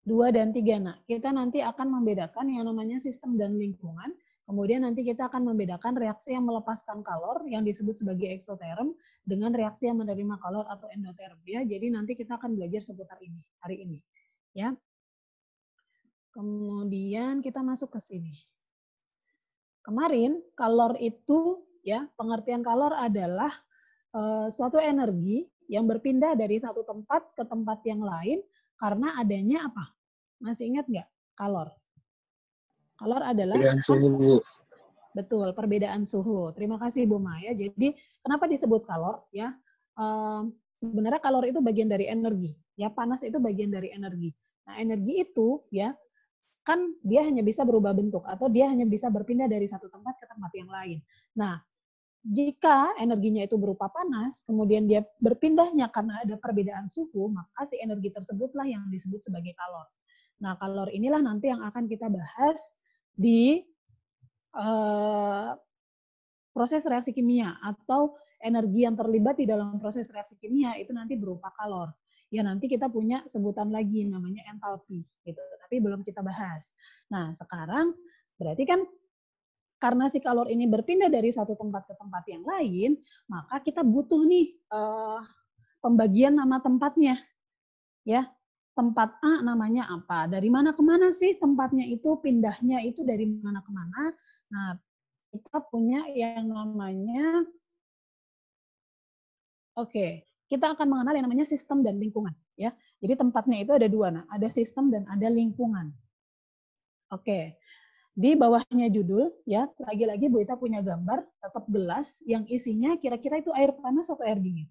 2 dan 3. Nah, kita nanti akan membedakan yang namanya sistem dan lingkungan. Kemudian nanti kita akan membedakan reaksi yang melepaskan kalor yang disebut sebagai eksoterm dengan reaksi yang menerima kalor atau endoterm ya. Jadi nanti kita akan belajar seputar ini hari ini ya. Kemudian kita masuk ke sini. Kemarin kalor itu ya, pengertian kalor adalah suatu energi yang berpindah dari satu tempat ke tempat yang lain karena adanya apa? Masih ingat nggak kalor? Kalor adalah perbedaan suhu, Bu. Betul, perbedaan suhu. Terima kasih Bu Maya. Jadi kenapa disebut kalor? Ya, sebenarnya kalor itu bagian dari energi. Ya, panas itu bagian dari energi. Nah, energi itu ya kan dia hanya bisa berubah bentuk atau dia hanya bisa berpindah dari satu tempat ke tempat yang lain. Nah, jika energinya itu berupa panas, kemudian dia berpindahnya karena ada perbedaan suhu, maka si energi tersebutlah yang disebut sebagai kalor. Nah, kalor inilah nanti yang akan kita bahas di proses reaksi kimia atau energi yang terlibat di dalam proses reaksi kimia itu nanti berupa kalor. Ya nanti kita punya sebutan lagi namanya entalpi gitu. Tapi belum kita bahas. Nah, sekarang berarti kan karena si kalor ini berpindah dari satu tempat ke tempat yang lain, maka kita butuh nih pembagian nama tempatnya. Ya, tempat A namanya apa? Dari mana ke mana sih tempatnya itu, pindahnya itu dari mana ke mana? Nah, kita punya yang namanya, kita akan mengenal yang namanya sistem dan lingkungan. Ya, jadi tempatnya itu ada dua, nah, ada sistem dan ada lingkungan. Di bawahnya judul, ya lagi-lagi Bu Ita punya gambar, tetap gelas yang isinya kira-kira itu air panas atau air dingin?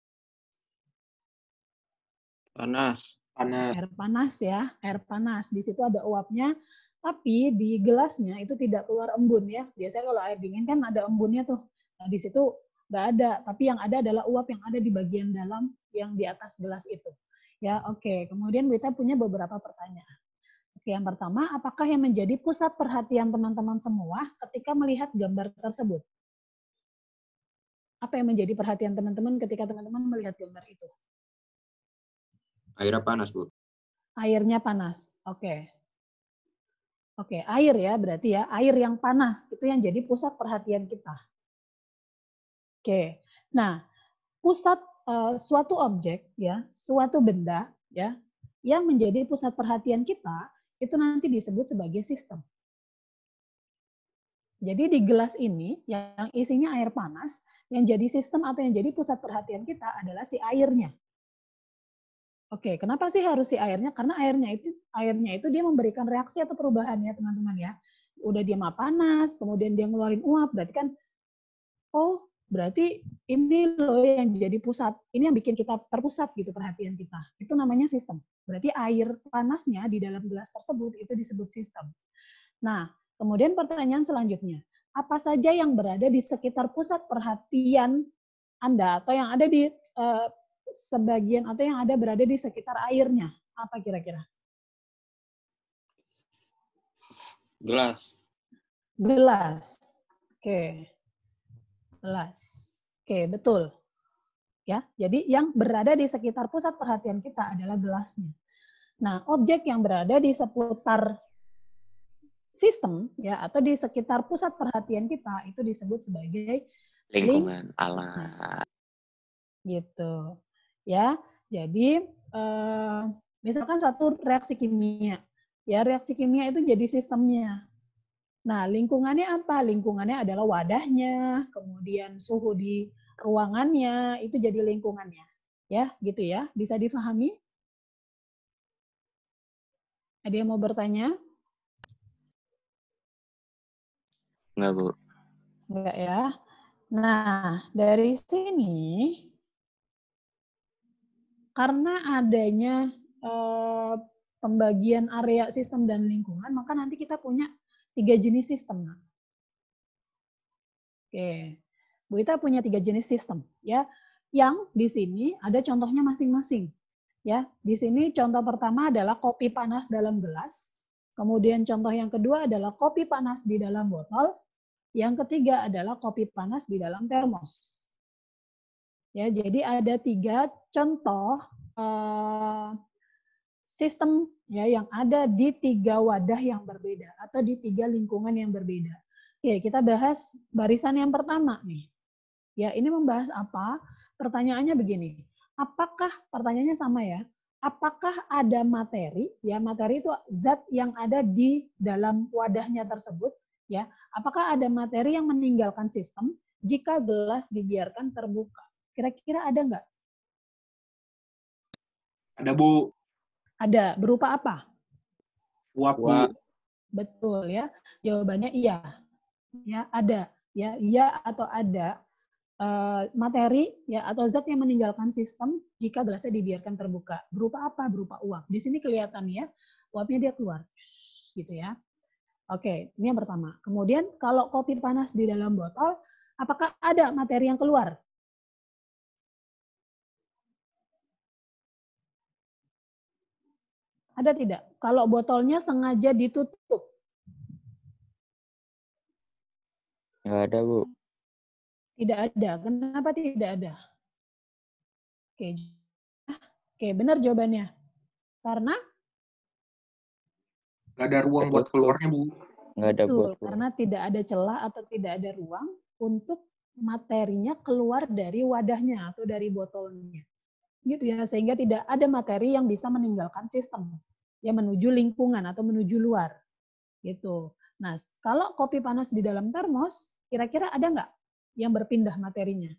Panas. Air panas ya, air panas. Di situ ada uapnya, tapi di gelasnya itu tidak keluar embun ya. Biasanya kalau air dingin kan ada embunnya tuh. Nah di situ nggak ada, tapi yang ada adalah uap yang ada di bagian dalam yang di atas gelas itu. Ya oke. Kemudian Bu Ita punya beberapa pertanyaan. Oke, yang pertama, apakah yang menjadi pusat perhatian teman-teman semua ketika melihat gambar tersebut? Apa yang menjadi perhatian teman-teman ketika teman-teman melihat gambar itu? Airnya panas, Bu. Airnya panas. Oke, air ya berarti ya, air yang panas itu yang jadi pusat perhatian kita. Oke, nah pusat suatu objek ya, suatu benda ya, yang menjadi pusat perhatian kita itu nanti disebut sebagai sistem. Jadi di gelas ini yang isinya air panas, yang jadi sistem atau yang jadi pusat perhatian kita adalah si airnya. Oke, kenapa sih harus si airnya? Karena airnya itu dia memberikan reaksi atau perubahan ya teman-teman ya. Udah dia mah panas, kemudian dia ngeluarin uap, berarti kan, oh berarti ini loh yang jadi pusat, ini yang bikin kita terpusat gitu perhatian kita. Itu namanya sistem. Berarti air panasnya di dalam gelas tersebut itu disebut sistem. Nah, kemudian pertanyaan selanjutnya, apa saja yang berada di sekitar pusat perhatian Anda atau yang ada di sebagian atau yang ada berada di sekitar airnya? Apa kira-kira? Gelas. Gelas. Oke. Gelas. Oke, betul. Ya, jadi yang berada di sekitar pusat perhatian kita adalah gelasnya. Nah, objek yang berada di seputar sistem ya atau di sekitar pusat perhatian kita itu disebut sebagai Lingkungan alam. Gitu. Ya. Jadi misalkan suatu reaksi kimia. Ya, reaksi kimia itu jadi sistemnya. Nah, lingkungannya apa? Lingkungannya adalah wadahnya, kemudian suhu di ruangannya, itu jadi lingkungannya. Ya, gitu ya. Bisa difahami? Ada yang mau bertanya? Enggak, Bu. Enggak ya. Nah, dari sini karena adanya pembagian area sistem dan lingkungan, maka nanti kita punya 3 jenis sistem. Oke, Bu Ita punya 3 jenis sistem, ya. Yang di sini ada contohnya masing-masing, ya. Di sini contoh pertama adalah kopi panas dalam gelas. Kemudian contoh yang kedua adalah kopi panas di dalam botol. Yang ketiga adalah kopi panas di dalam termos. Ya, jadi ada 3 contoh sistem ya yang ada di 3 wadah yang berbeda atau di 3 lingkungan yang berbeda. Oke, kita bahas barisan yang pertama nih. Ya, ini membahas apa? Pertanyaannya begini. Apakah pertanyaannya sama ya? Apakah ada materi? Ya, materi itu zat yang ada di dalam wadahnya tersebut, ya. Apakah ada materi yang meninggalkan sistem jika gelas dibiarkan terbuka? Kira-kira ada nggak? Ada, Bu. Ada. Berupa apa? Uap, Bu. Betul ya. Jawabannya iya. Ya, ada. Ya, iya atau ada materi ya atau zat yang meninggalkan sistem jika gelasnya dibiarkan terbuka. Berupa apa? Berupa uap. Di sini kelihatan ya, uapnya dia keluar. Gitu ya. Oke, ini yang pertama. Kemudian kalau kopi panas di dalam botol, apakah ada materi yang keluar? Ada tidak? Kalau botolnya sengaja ditutup. Nggak ada, Bu. Tidak ada. Kenapa tidak ada? Oke, oke, benar jawabannya. Karena Nggak ada ruang buat keluarnya, Bu. Nggak ada buat keluar. karena tidak ada celah atau tidak ada ruang untuk materinya keluar dari wadahnya atau dari botolnya. Gitu ya, sehingga tidak ada materi yang bisa meninggalkan sistem ya menuju lingkungan atau menuju luar. Gitu. Nah, kalau kopi panas di dalam termos, kira-kira ada nggak yang berpindah materinya?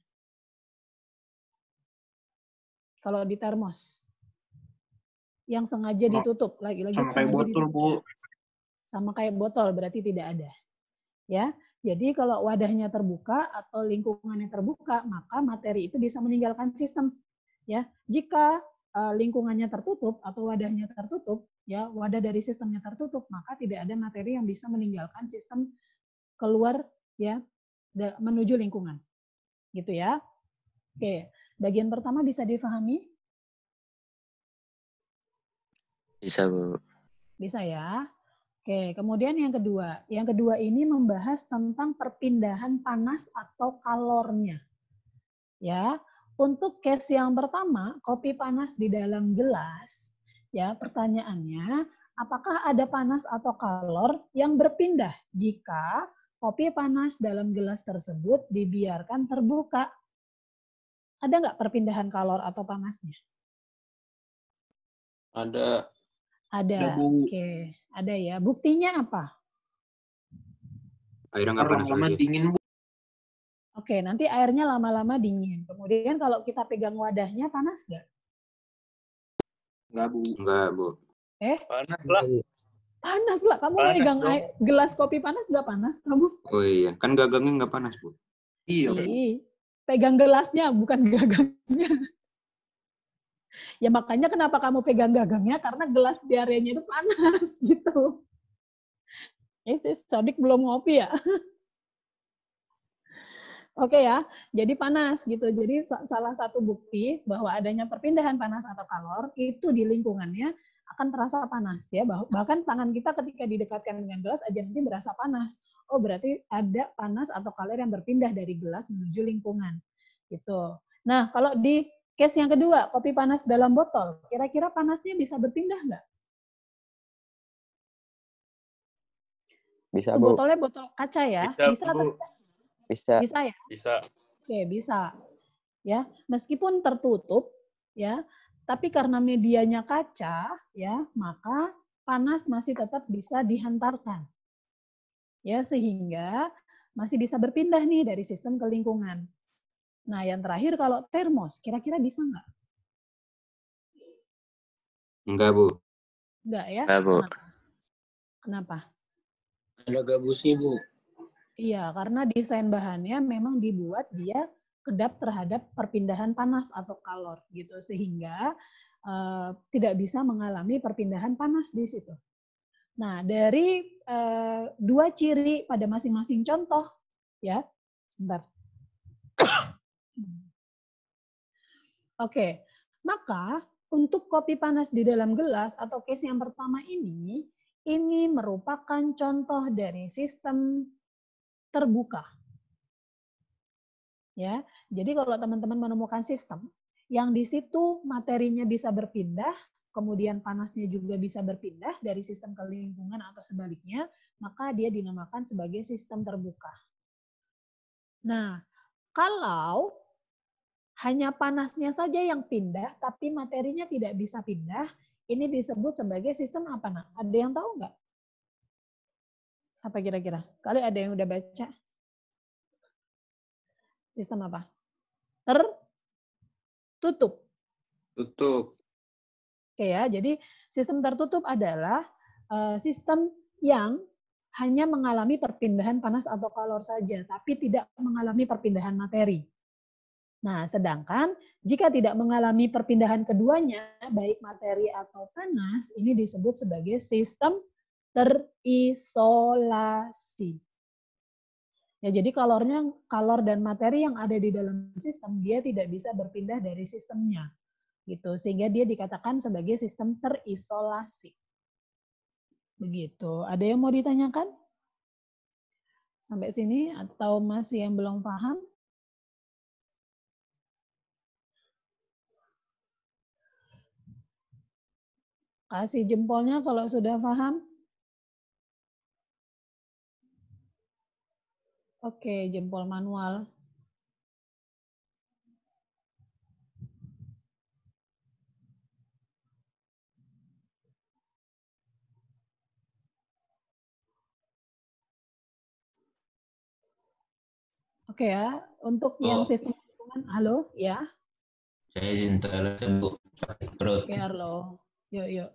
Kalau di termos yang sengaja ditutup, lagi-lagi Sama kayak botol, Bu. Sama kayak botol, berarti tidak ada. Ya, jadi kalau wadahnya terbuka atau lingkungannya terbuka, maka materi itu bisa meninggalkan sistem. Ya, jika lingkungannya tertutup atau wadahnya tertutup, ya wadah dari sistemnya tertutup, maka tidak ada materi yang bisa meninggalkan sistem keluar ya menuju lingkungan. Gitu ya. Oke, bagian pertama bisa difahami? Bisa, Bu. Bisa ya. Oke, kemudian yang kedua. Yang kedua ini membahas tentang perpindahan panas atau kalornya. Ya, untuk case yang pertama, kopi panas di dalam gelas, ya, pertanyaannya, apakah ada panas atau kalor yang berpindah jika kopi panas dalam gelas tersebut dibiarkan terbuka? Ada nggak perpindahan kalor atau panasnya? Ada. Ada. Oke, ada ya. Buktinya apa? Airnya nggak panas lama dingin, Bu. Oke, nanti airnya lama-lama dingin. Kemudian kalau kita pegang wadahnya, panas nggak? Nggak, Bu. Nggak, Bu. Panas lah. Panas lah. Kamu pegang gelas kopi panas nggak panas kamu? Oh iya, kan gagangnya nggak panas, Bu. Iya, Bu. Pegang gelasnya, bukan gagangnya. Ya makanya kenapa kamu pegang gagangnya, karena gelas diarenya itu panas gitu. Si Sodik belum ngopi ya? Oke ya, jadi panas gitu. Jadi salah satu bukti bahwa adanya perpindahan panas atau kalor itu di lingkungannya akan terasa panas ya. Bahkan tangan kita ketika didekatkan dengan gelas aja nanti berasa panas. Oh berarti ada panas atau kalor yang berpindah dari gelas menuju lingkungan. Gitu. Nah kalau di case yang kedua, kopi panas dalam botol, kira-kira panasnya bisa berpindah nggak? Bisa, Bu. Bu. Botolnya botol kaca ya? Bisa atau tidak? Bisa. Bisa ya? Bisa. Oke, bisa. Ya, meskipun tertutup ya, tapi karena medianya kaca ya, maka panas masih tetap bisa dihantarkan. Ya, sehingga masih bisa berpindah nih dari sistem ke lingkungan. Nah, yang terakhir kalau termos, kira-kira bisa nggak? Enggak, Bu. Enggak ya? Enggak, Bu. Kenapa? Ada gabusnya, Bu. Iya, karena desain bahannya memang dibuat dia kedap terhadap perpindahan panas atau kalor gitu, sehingga tidak bisa mengalami perpindahan panas di situ. Nah, dari dua ciri pada masing-masing contoh, ya, sebentar. Oke, maka untuk kopi panas di dalam gelas atau case yang pertama ini merupakan contoh dari sistem terbuka. Ya, jadi kalau teman-teman menemukan sistem yang di situ materinya bisa berpindah, kemudian panasnya juga bisa berpindah dari sistem ke lingkungan atau sebaliknya, maka dia dinamakan sebagai sistem terbuka. Nah, kalau hanya panasnya saja yang pindah, tapi materinya tidak bisa pindah, ini disebut sebagai sistem apa, nak? Ada yang tahu nggak? Apa kira-kira? Kali ada yang udah baca? Sistem apa? Tertutup. Tutup. Oke ya, jadi sistem tertutup adalah sistem yang hanya mengalami perpindahan panas atau kalor saja, tapi tidak mengalami perpindahan materi. Nah, sedangkan jika tidak mengalami perpindahan keduanya, baik materi atau panas, ini disebut sebagai sistem terisolasi. Ya, jadi kalor dan materi yang ada di dalam sistem, dia tidak bisa berpindah dari sistemnya. Gitu, sehingga dia dikatakan sebagai sistem terisolasi. Begitu. Ada yang mau ditanyakan? Sampai sini atau masih yang belum paham? Kasih jempolnya kalau sudah paham. Oke, jempol manual. Oke ya, untuk yang sistem lingkungan, halo, ya. Saya izin toilet, Bu. Sakit perut. Oke, Arlo. Yuk.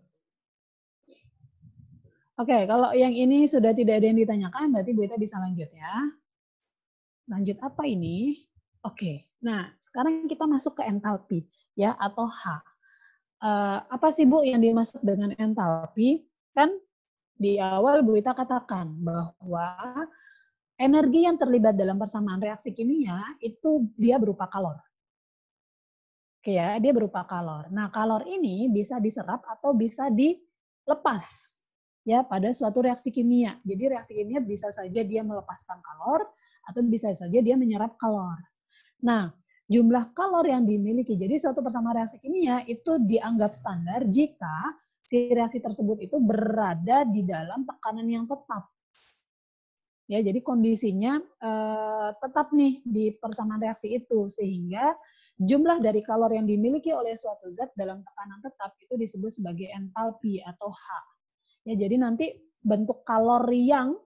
Oke, kalau yang ini sudah tidak ada yang ditanyakan, berarti Bu Ita bisa lanjut ya. Lanjut apa ini? Oke, nah sekarang kita masuk ke entalpi ya atau H. Apa sih Bu yang dimaksud dengan entalpi? Kan di awal Bu Ita katakan bahwa energi yang terlibat dalam persamaan reaksi kimia itu dia berupa kalor. Oke ya, dia berupa kalor. Nah, kalor ini bisa diserap atau bisa dilepas ya pada suatu reaksi kimia. Jadi reaksi kimia bisa saja dia melepaskan kalor atau bisa saja dia menyerap kalor. Nah, jumlah kalor yang dimiliki, jadi suatu persamaan reaksi kimia itu dianggap standar jika si reaksi tersebut itu berada di dalam tekanan yang tetap. Ya, jadi kondisinya tetap nih di persamaan reaksi itu, sehingga jumlah dari kalor yang dimiliki oleh suatu zat dalam tekanan tetap itu disebut sebagai entalpi atau H. Ya, jadi nanti bentuk kalor yang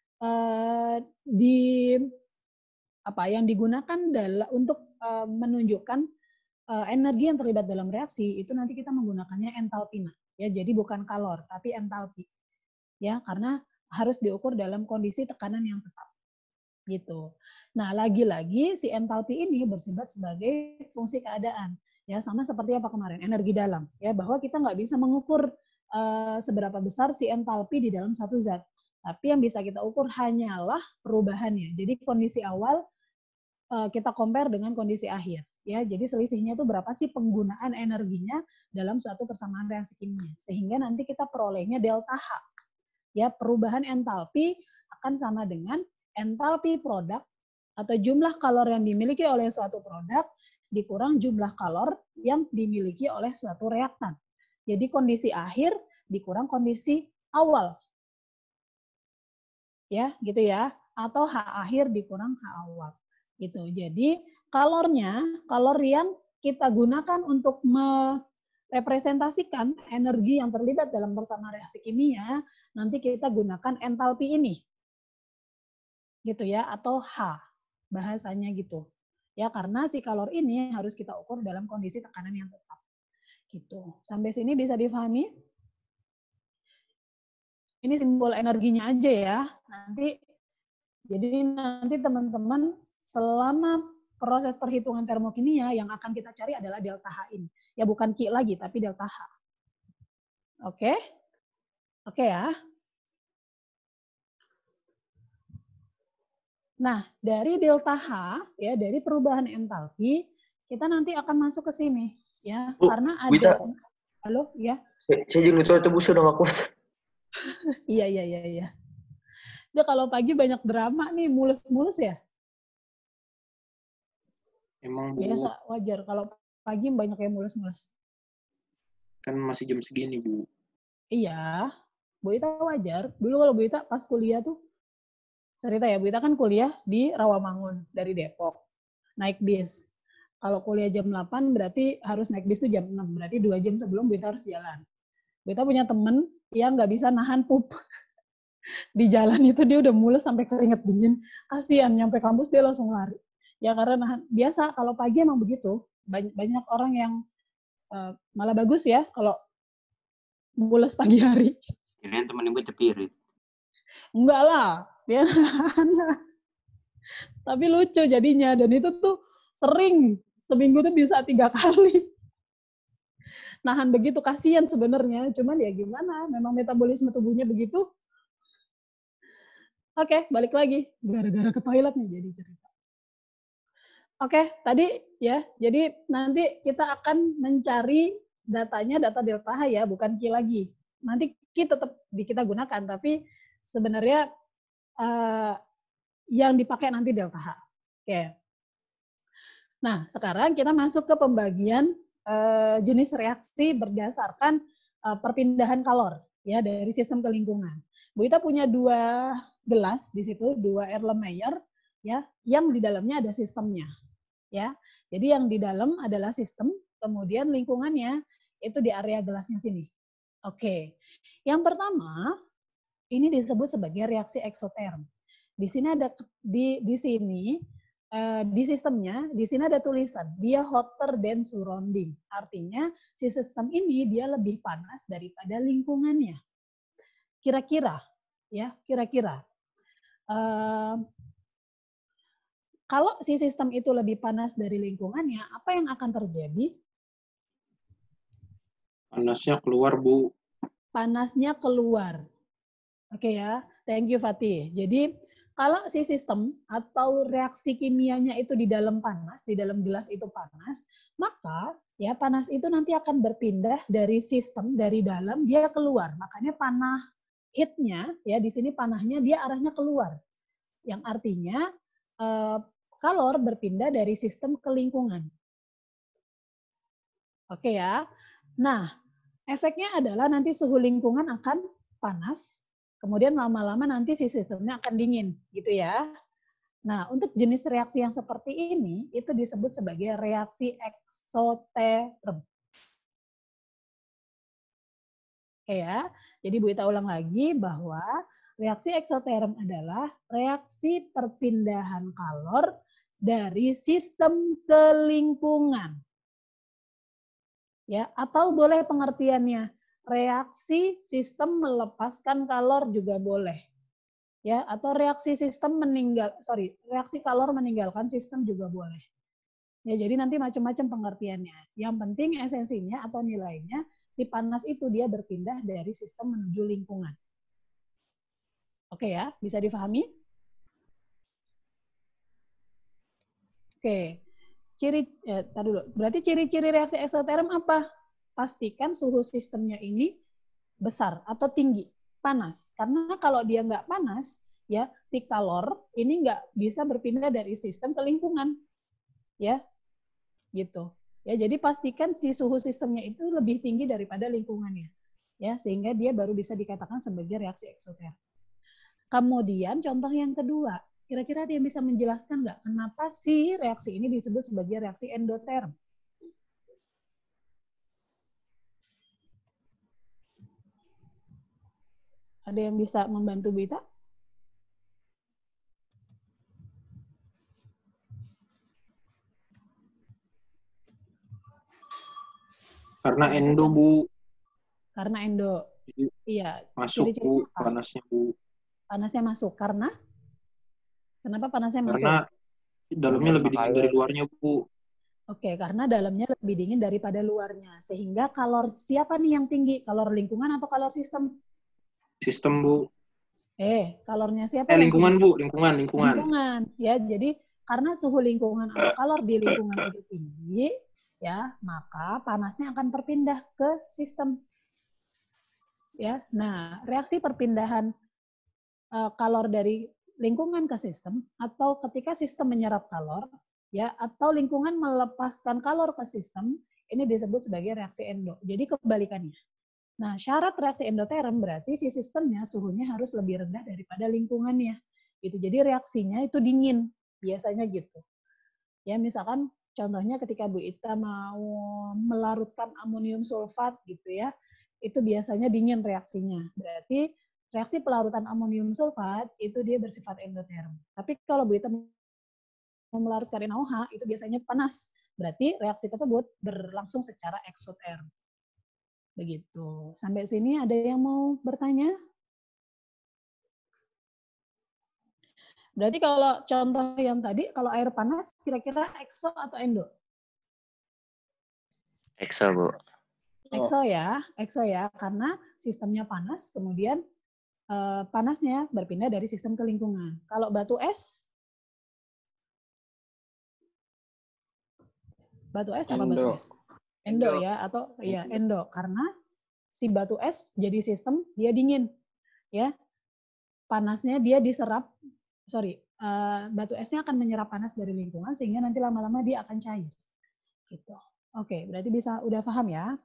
yang digunakan untuk menunjukkan energi yang terlibat dalam reaksi itu nanti kita menggunakannya entalpi. Ya, jadi bukan kalor tapi entalpi. Ya, karena harus diukur dalam kondisi tekanan yang tetap. Gitu. Nah, lagi-lagi si entalpi ini bersifat sebagai fungsi keadaan. Ya, sama seperti apa kemarin, energi dalam. Ya, bahwa kita nggak bisa mengukur seberapa besar si entalpi di dalam satu zat. Tapi yang bisa kita ukur hanyalah perubahannya. Jadi kondisi awal kita compare dengan kondisi akhir. Ya, jadi selisihnya itu berapa sih penggunaan energinya dalam suatu persamaan reaksi kimia. Sehingga nanti kita perolehnya delta H. Ya, perubahan entalpi akan sama dengan entalpi produk atau jumlah kalor yang dimiliki oleh suatu produk dikurang jumlah kalor yang dimiliki oleh suatu reaktan. Jadi kondisi akhir dikurang kondisi awal. Ya, gitu ya. Atau H akhir dikurang H awal. Gitu. Jadi kalor yang kita gunakan untuk merepresentasikan energi yang terlibat dalam persamaan reaksi kimia, nanti kita gunakan entalpi ini. Gitu ya, atau H. Bahasanya gitu. Ya, karena si kalor ini harus kita ukur dalam kondisi tekanan yang tetap. Gitu. Sampai sini bisa difahami? Ini simbol energinya aja ya. Jadi nanti teman-teman selama proses perhitungan termokimia yang akan kita cari adalah delta H ini. Ya bukan Q lagi, tapi delta H. Oke? Oke ya. Nah, dari delta H, ya dari perubahan entalpi, kita nanti akan masuk ke sini. Ya, Bu, karena ada... Wita. Halo, ya? Saya jadi itu Bu, saya udah gak kuat. Iya. Dia kalau pagi banyak drama nih, mulus-mulus ya? Emang Bu. Biasa, wajar. Kalau pagi banyak yang mulus-mulus. Kan masih jam segini, Bu. Iya, Bu Ita wajar. Dulu kalau Bu Ita pas kuliah tuh, cerita ya, Bu Ita kan kuliah di Rawamangun dari Depok. Naik bis. Kalau kuliah jam 8 berarti harus naik bis tuh jam 6. Berarti 2 jam sebelum Bu Ita harus jalan. Bu Ita punya temen yang nggak bisa nahan pup. Di jalan itu dia udah mules sampai keringet dingin. Kasian, nyampe kampus dia langsung lari. Ya karena nahan. Biasa kalau pagi emang begitu. Banyak orang yang malah bagus ya kalau mules pagi hari. Kirain temen ibu cepirit. Enggak lah, dia tapi lucu jadinya. Dan itu tuh sering, seminggu tuh bisa 3 kali. Nahan begitu, kasihan sebenarnya. Cuman ya gimana, memang metabolisme tubuhnya begitu. Oke, balik lagi. Gara-gara ke toilet nih jadi cerita. Oke, tadi ya, jadi nanti kita akan mencari datanya, data delta H ya, bukan Q lagi. Nanti Q tetap kita gunakan, tapi sebenarnya yang dipakai nanti delta H. Oke. Nah, sekarang kita masuk ke pembagian jenis reaksi berdasarkan perpindahan kalor ya dari sistem ke lingkungan. Bu Ita punya 2 gelas di situ, 2 Erlenmeyer ya, yang di dalamnya ada sistemnya. Ya. Jadi yang di dalam adalah sistem, kemudian lingkungannya itu di area gelasnya sini. Oke. Yang pertama ini disebut sebagai reaksi eksoterm. Di sini ada di sini di sistemnya, di sini ada tulisan dia hotter than surrounding. Artinya si sistem ini dia lebih panas daripada lingkungannya. Kira-kira ya, kira-kira kalau si sistem itu lebih panas dari lingkungannya, apa yang akan terjadi? Panasnya keluar, Bu. Panasnya keluar. Oke ya, thank you Fatih. Jadi kalau si sistem atau reaksi kimianya itu di dalam panas, di dalam gelas itu panas, maka ya panas itu nanti akan berpindah dari sistem, dari dalam dia keluar. Makanya panah heat-nya ya di sini panahnya dia arahnya keluar. Yang artinya kalor berpindah dari sistem ke lingkungan. Oke ya. Nah, efeknya adalah nanti suhu lingkungan akan panas, kemudian lama-lama nanti si sistemnya akan dingin, gitu ya. Nah, untuk jenis reaksi yang seperti ini, itu disebut sebagai reaksi eksoterm. Oke ya, jadi Bu Ita ulang lagi bahwa reaksi eksoterm adalah reaksi perpindahan kalor dari sistem ke lingkungan. Ya, atau boleh pengertiannya reaksi sistem melepaskan kalor juga boleh. Ya, atau reaksi sistem reaksi kalor meninggalkan sistem juga boleh. Ya, jadi nanti macam-macam pengertiannya. Yang penting esensinya atau nilainya si panas itu dia berpindah dari sistem menuju lingkungan. Oke ya, bisa difahami? Oke. Berarti ciri-ciri reaksi eksoterm apa? Pastikan suhu sistemnya ini besar atau tinggi, panas. Karena kalau dia nggak panas, ya si kalor ini nggak bisa berpindah dari sistem ke lingkungan, ya, gitu. Ya, jadi pastikan si suhu sistemnya itu lebih tinggi daripada lingkungannya, ya, sehingga dia baru bisa dikatakan sebagai reaksi eksoterm. Kemudian contoh yang kedua. Kira-kira dia bisa menjelaskan nggak kenapa sih reaksi ini disebut sebagai reaksi endoterm? Ada yang bisa membantu Bu Ita? Karena endo, Bu. Karena endo. Jadi, iya. Masuk, Bu, panasnya, Bu. Panasnya masuk. Karena? Kenapa panasnya masuk? Karena dalamnya lebih dingin dari luarnya, Bu. Oke, karena dalamnya lebih dingin daripada luarnya. Sehingga kalor siapa nih yang tinggi? Kalor lingkungan atau kalor sistem? Sistem, Bu. Kalornya siapa? Lingkungan, Bu. Lingkungan. Lingkungan. Ya, jadi karena suhu lingkungan atau kalor di lingkungan itu tinggi, ya, maka panasnya akan berpindah ke sistem. Ya, nah, reaksi perpindahan kalor dari lingkungan ke sistem atau ketika sistem menyerap kalor, ya, atau lingkungan melepaskan kalor ke sistem, Ini disebut sebagai reaksi endo. Jadi kebalikannya. Nah, syarat reaksi endoterm berarti si sistemnya suhunya harus lebih rendah daripada lingkungannya. Gitu. Jadi reaksinya itu dingin, biasanya gitu. Ya, misalkan contohnya ketika Bu Ita mau melarutkan amonium sulfat gitu ya, itu biasanya dingin reaksinya. Berarti reaksi pelarutan amonium sulfat itu dia bersifat endoterm. Tapi kalau Bu Ita mau melarutkan NaOH itu biasanya panas. Berarti reaksi tersebut berlangsung secara eksoterm. Begitu. Sampai sini ada yang mau bertanya? Berarti kalau contoh yang tadi, kalau air panas kira-kira ekso atau endo? Ekso, Bu. Ekso ya, karena sistemnya panas, kemudian panasnya berpindah dari sistem ke lingkungan. Kalau batu es apa batu es? Endo ya, atau ya endo, karena si batu es jadi sistem dia dingin, ya, panasnya dia diserap, batu esnya akan menyerap panas dari lingkungan sehingga nanti lama-lama dia akan cair, gitu. Oke, berarti udah paham ya?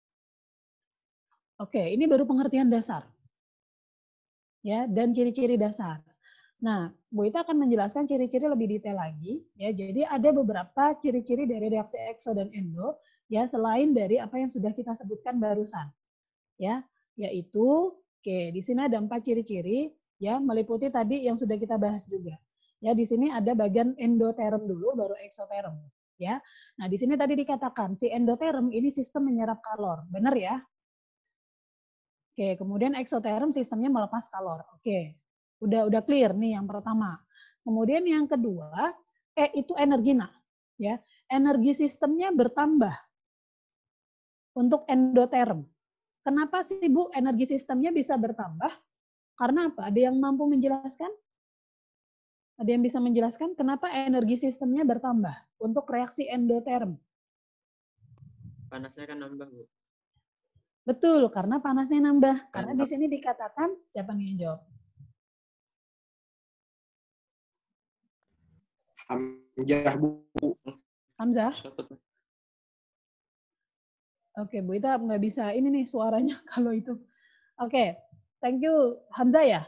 Oke, ini baru pengertian dasar. Ya, dan ciri-ciri dasar. Nah, Bu Ita akan menjelaskan ciri-ciri lebih detail lagi. Ya, jadi ada beberapa ciri-ciri dari reaksi ekso dan endo, ya, selain dari apa yang sudah kita sebutkan barusan. Ya, yaitu, di sini ada 4 ciri-ciri, ya, meliputi tadi yang sudah kita bahas juga. Ya, di sini ada bagian endoterm dulu, baru eksoterm. Ya, nah di sini tadi dikatakan si endoterm ini sistem menyerap kalor, benar ya? Oke, kemudian eksoterm sistemnya melepas kalor. Oke, udah clear nih yang pertama. Kemudian yang kedua, itu energi ya, energi sistemnya bertambah untuk endoterm. Kenapa sih Bu energi sistemnya bisa bertambah? Karena apa? Ada yang mampu menjelaskan? Ada yang bisa menjelaskan kenapa energi sistemnya bertambah untuk reaksi endoterm? Panasnya kan nambah, Bu. Betul, karena panasnya nambah. Karena di sini dikatakan, siapa nih yang jawab? Hamzah, Bu. Hamzah? Oke, Bu Ita nggak bisa ini nih suaranya kalau itu. Oke, thank you. Hamzah ya?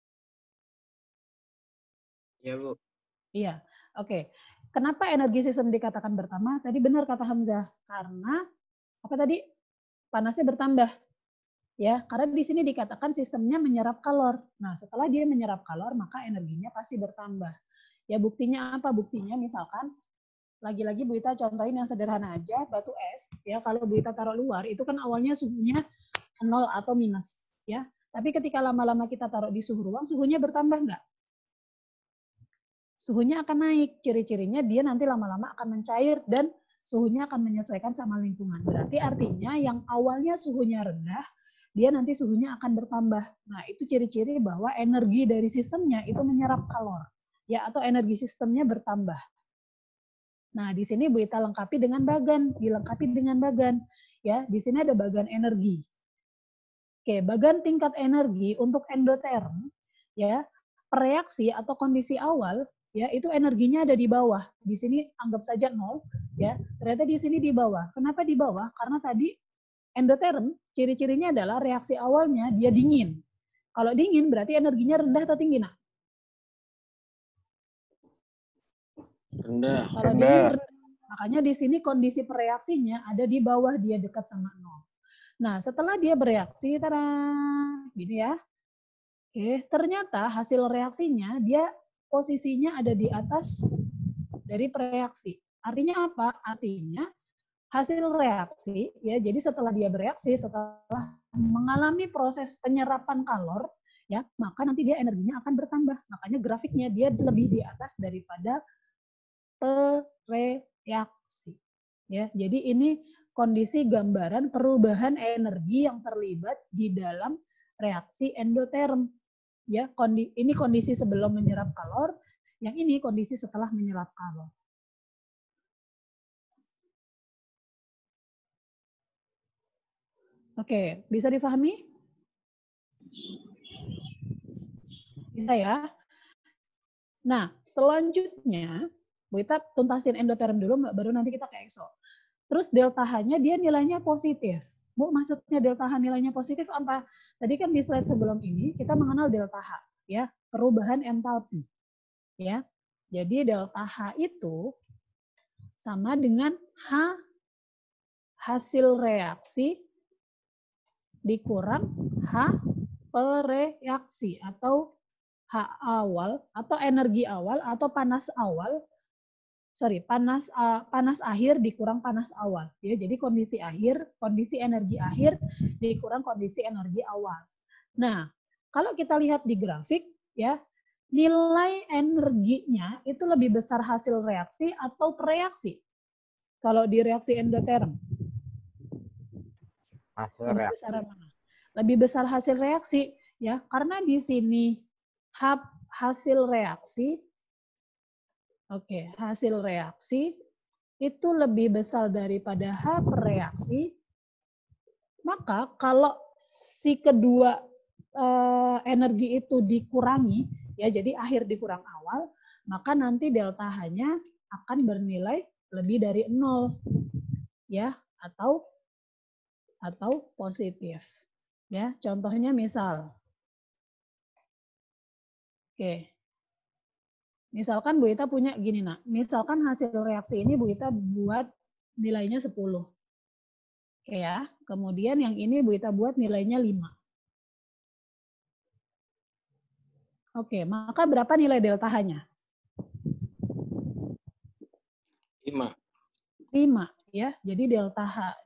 Iya, Bu. Iya, oke. Kenapa energi sistem dikatakan bertambah? Tadi benar kata Hamzah, karena apa tadi? Panasnya bertambah. Ya, karena di sini dikatakan sistemnya menyerap kalor. Nah, setelah dia menyerap kalor, maka energinya pasti bertambah. Ya, buktinya apa? Buktinya misalkan lagi-lagi Bu Ita contohin yang sederhana aja, batu es, ya kalau Bu Ita taruh luar itu kan awalnya suhunya 0 atau minus, ya. Tapi ketika lama-lama kita taruh di suhu ruang, suhunya bertambah nggak? Suhunya akan naik. Ciri-cirinya dia nanti lama-lama akan mencair dan suhunya akan menyesuaikan sama lingkungan. Berarti artinya yang awalnya suhunya rendah, dia nanti suhunya akan bertambah. Nah, itu ciri-ciri bahwa energi dari sistemnya itu menyerap kalor, ya, atau energi sistemnya bertambah. Nah, di sini Bu Ita lengkapi dengan dilengkapi dengan bagan. Ya, di sini ada bagan energi. Oke, bagan tingkat energi untuk endoterm, ya, reaksi atau kondisi awal, ya, itu energinya ada di bawah. Di sini anggap saja 0, ya. Ternyata di sini di bawah. Kenapa di bawah? Karena tadi endoterm, ciri-cirinya adalah reaksi awalnya dia dingin. Kalau dingin berarti energinya rendah atau tinggi, nak? Rendah. Kalau dingin rendah. Makanya di sini kondisi pereaksinya ada di bawah, dia dekat sama 0. Nah, setelah dia bereaksi, gini ya. Oke, ternyata hasil reaksinya dia posisinya ada di atas dari prereaksi. Artinya apa? Artinya hasil reaksi, ya, jadi setelah dia bereaksi, setelah mengalami proses penyerapan kalor, ya, maka nanti dia energinya akan bertambah. Makanya grafiknya dia lebih di atas daripada pereaksi. Ya, jadi ini kondisi gambaran perubahan energi yang terlibat di dalam reaksi endoterm. Ya, ini kondisi sebelum menyerap kalor, yang ini kondisi setelah menyerap kalor. Oke, bisa difahami? Bisa ya? Nah, selanjutnya, Bu Ita tuntasin endoterm dulu, baru nanti kita ke ekso. terus delta H-nya dia nilainya positif. Bu, maksudnya delta H nilainya positif apa? Tadi kan di slide sebelum ini kita mengenal delta H, ya, perubahan entalpi. Ya. Jadi delta H itu sama dengan H hasil reaksi dikurang H pereaksi atau H awal atau energi awal atau panas awal. Panas akhir dikurang panas awal. Ya, jadi kondisi energi akhir dikurang kondisi energi awal. Nah, kalau kita lihat di grafik, ya, nilai energinya itu lebih besar hasil reaksi atau prereaksi. Kalau di reaksi endoterm, lebih besar mana? Lebih besar hasil reaksi, ya, karena di sini hasil reaksi, hasil reaksi itu lebih besar daripada H pereaksi. Maka kalau si kedua energi itu dikurangi, ya, jadi akhir dikurang awal, maka nanti delta H-nya akan bernilai lebih dari 0, ya, atau positif. Ya, contohnya misal, misalkan Bu Ita punya gini, nak. Misalkan hasil reaksi ini Bu Ita buat nilainya 10. Ya. Kemudian yang ini Bu Ita buat nilainya 5. Maka berapa nilai delta H-nya? 5. 5, ya. Jadi delta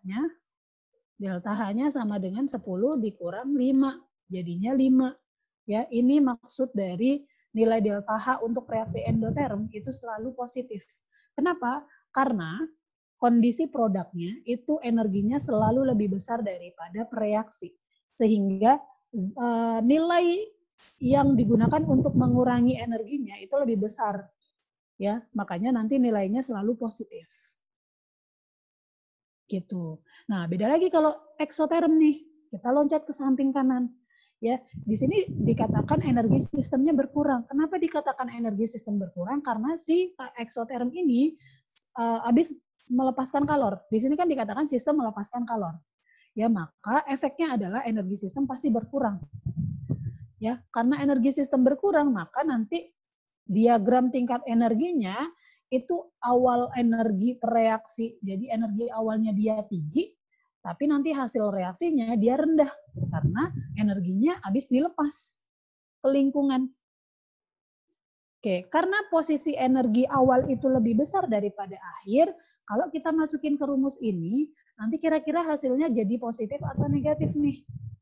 H-nya sama dengan 10 dikurang 5. Jadinya 5. Ya, ini maksud dari nilai delta H untuk reaksi endoterm itu selalu positif. Kenapa? Karena kondisi produknya itu energinya selalu lebih besar daripada prereaksi. Sehingga nilai yang digunakan untuk mengurangi energinya itu lebih besar. Ya, makanya nanti nilainya selalu positif. Gitu. Nah, beda lagi kalau eksoterm nih. Kita loncat ke samping kanan. Ya, di sini dikatakan energi sistemnya berkurang. Kenapa dikatakan energi sistem berkurang? Karena si eksoterm ini habis melepaskan kalor. Di sini kan dikatakan sistem melepaskan kalor. Ya, maka efeknya adalah energi sistem pasti berkurang. Ya, karena energi sistem berkurang, maka nanti diagram tingkat energinya itu awal energi reaksi. Jadi energi awalnya dia tinggi, tapi nanti hasil reaksinya dia rendah karena energinya habis dilepas ke lingkungan. Karena posisi energi awal itu lebih besar daripada akhir, kalau kita masukin ke rumus ini, nanti kira-kira hasilnya jadi positif atau negatif nih.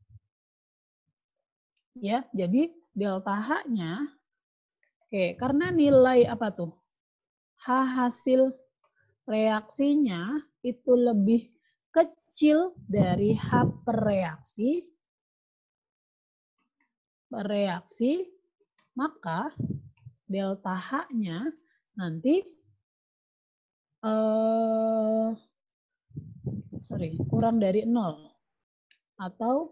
Ya, jadi delta H-nya, karena nilai apa tuh? H hasil reaksinya itu lebih kecil dari H pereaksi, maka delta H-nya nanti kurang dari 0 atau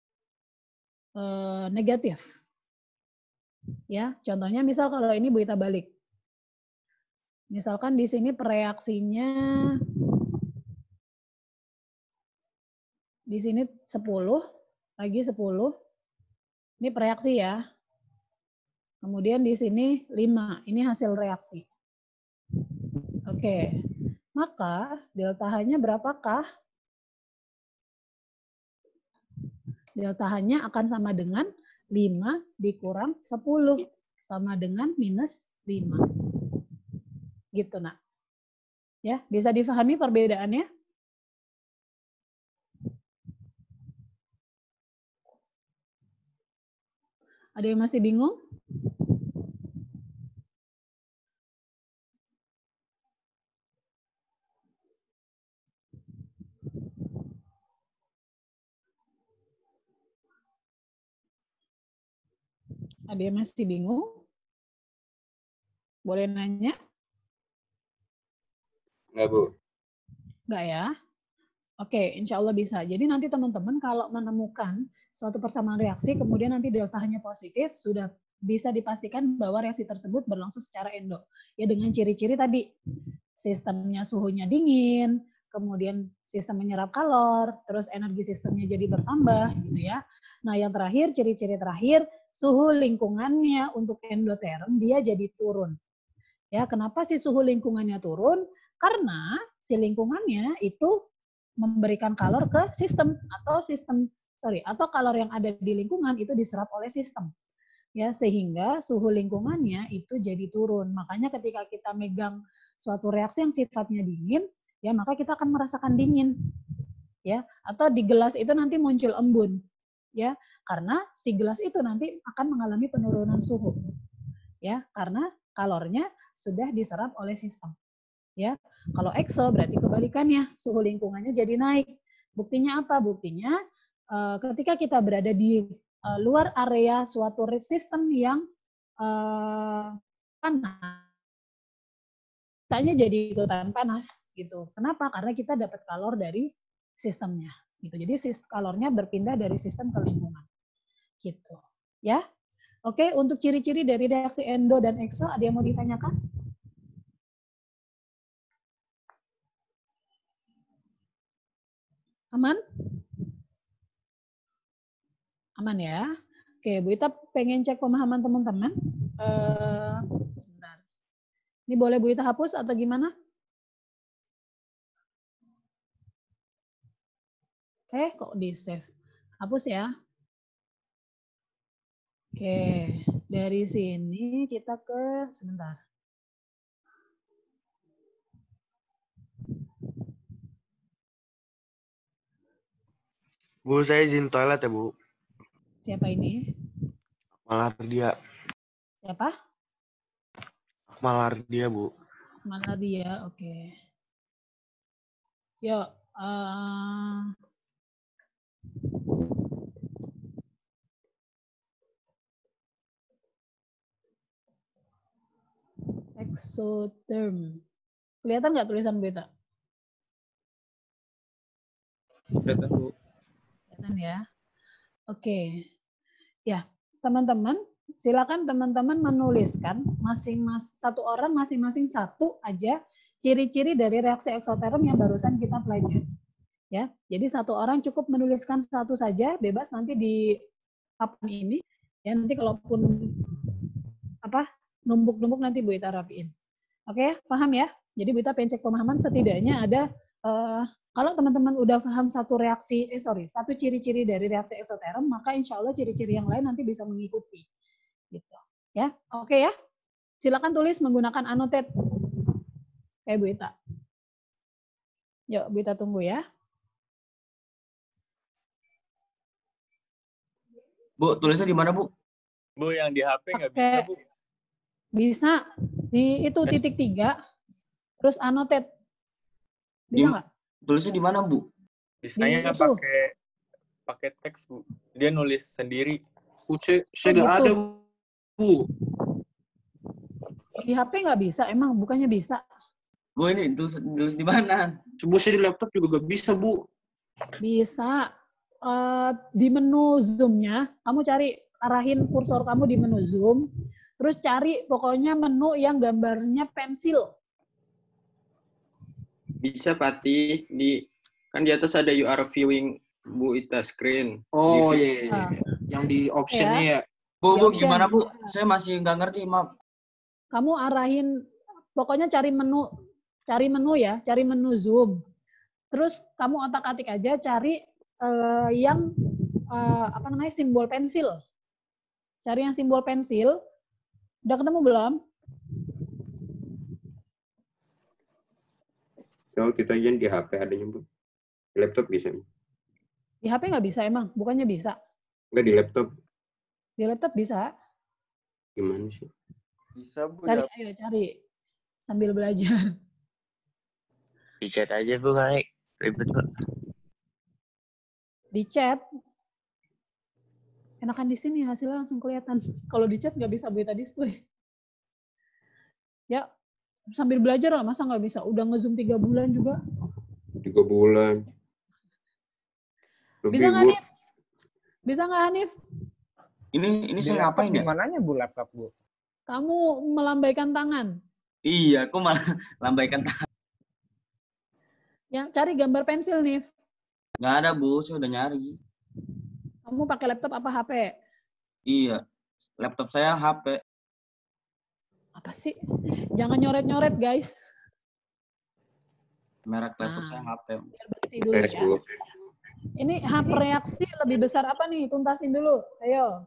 negatif. Ya, contohnya misal kalau ini Bu Ita balik. Misalkan di sini pereaksinya di sini 10, lagi 10. Ini pereaksi ya. Kemudian di sini 5, ini hasil reaksi. Maka delta H-nya berapakah? Delta H-nya akan sama dengan 5 dikurang 10, sama dengan minus 5. Gitu, nak. Ya, bisa difahami perbedaannya? Ada yang masih bingung? Ada yang masih bingung? Boleh nanya? Enggak, Bu. Enggak ya? Insya Allah bisa. Jadi nanti teman-teman kalau menemukan suatu persamaan reaksi, kemudian nanti delta H-nya positif, sudah bisa dipastikan bahwa reaksi tersebut berlangsung secara endo. Ya, dengan ciri-ciri tadi, sistemnya suhunya dingin, kemudian sistem menyerap kalor, terus energi sistemnya jadi bertambah gitu ya. Nah, yang terakhir, ciri-ciri terakhir, suhu lingkungannya untuk endoterm dia jadi turun. Ya, kenapa sih suhu lingkungannya turun? Karena si lingkungannya itu memberikan kalor ke sistem atau kalor yang ada di lingkungan itu diserap oleh sistem. Ya, sehingga suhu lingkungannya itu jadi turun. Makanya ketika kita megang suatu reaksi yang sifatnya dingin, ya maka kita akan merasakan dingin. Ya, atau di gelas itu nanti muncul embun. Ya, karena si gelas itu nanti akan mengalami penurunan suhu. Ya, karena kalornya sudah diserap oleh sistem. Ya, kalau exo berarti kebalikannya, suhu lingkungannya jadi naik. Buktinya apa? Buktinya ketika kita berada di luar area suatu sistem yang panas, kitanya jadi ikutan panas gitu. Kenapa? Karena kita dapat kalor dari sistemnya. Gitu. Jadi kalornya berpindah dari sistem ke lingkungan. Gitu. Ya. Oke, untuk ciri-ciri dari reaksi endo dan exo ada yang mau ditanyakan? Aman? Aman ya. Oke, Bu Ita pengen cek pemahaman teman-teman. Sebentar. Ini boleh Bu Ita hapus atau gimana? Kok di save? Hapus ya. Oke, dari sini kita ke sebentar. Bu, saya izin toilet ya, Bu. Siapa ini? Akmal Ardia. Siapa? Akmal Ardia, Bu. Akmal Ardia, oke. Yuk. Exotherm. Kelihatan nggak tulisan beta? Kelihatan, Bu. Kelihatan ya. Oke. Ya, teman-teman, silakan teman-teman menuliskan satu orang masing-masing satu aja ciri-ciri dari reaksi eksoterm yang barusan kita pelajari. Ya, jadi satu orang cukup menuliskan satu saja, bebas nanti di papan ini. Ya, nanti kalaupun numpuk-numpuk nanti Bu Ita rapiin. Oke, paham ya? Jadi Bu Ita pengen cek pemahaman setidaknya ada kalau teman-teman udah paham satu ciri-ciri dari reaksi eksoterm, maka insya Allah ciri-ciri yang lain nanti bisa mengikuti. Gitu. Ya, oke ya. Silakan tulis menggunakan annotate. Bu Ita. Yuk, Bu Ita tunggu ya. Bu, tulisnya di mana, Bu? Bu, yang di HP nggak bisa, Bu. Bisa. Di itu titik 3, terus annotate. Bisa nggak? Tulisnya di mana, Bu? Bisanya pakai teks, Bu. Dia nulis sendiri. Saya nggak ada, Bu. Di HP nggak bisa, emang bukannya bisa? Bu, ini tulis di mana? Bu, saya di laptop juga nggak bisa, Bu. Bisa. Di menu Zoom-nya, kamu arahin kursor kamu di menu Zoom, terus cari pokoknya menu yang gambarnya pensil. Bisa, Pati. Kan di atas ada you are viewing Bu Ita screen. Oh iya. Yang di option-nya ya. Bu, gimana, Bu? Saya masih nggak ngerti, maaf. Kamu arahin, pokoknya cari menu Zoom. Terus kamu otak-atik aja cari yang simbol pensil. Cari yang simbol pensil. Udah ketemu belum? So, kita aja di HP adanya, Bu. Di laptop bisa. Di HP nggak bisa emang? Bukannya bisa? Nggak, di laptop. Di laptop bisa. Gimana sih? Bisa, Bu. Ayo cari. Sambil belajar. Di chat aja, Bu, naik. Ribet, Bu. Di chat, enakan di sini hasilnya langsung kelihatan. Kalau di chat nggak bisa Bu Ita display. Ya, sambil belajar lah, masa nggak bisa? Udah nge-zoom 3 bulan juga. 3 bulan. Lebih, Bisa nggak, Bu. Hanif? Bisa nggak, Hanif? Ini saya ngapain ya? Gimananya, Bu, laptop, Bu? Kamu melambaikan tangan. Iya, aku malah lambaikan tangan. Yang cari gambar pensil nih. Nggak ada, Bu. Saya udah nyari. Kamu pakai laptop apa HP? Iya. Laptop saya HP. Apa sih? Jangan nyoret-nyoret, guys. Merek laptop Nah, saya HP. biar bersih dulu ya. Ini hap reaksi lebih besar apa nih? Tuntasin dulu. Ayo.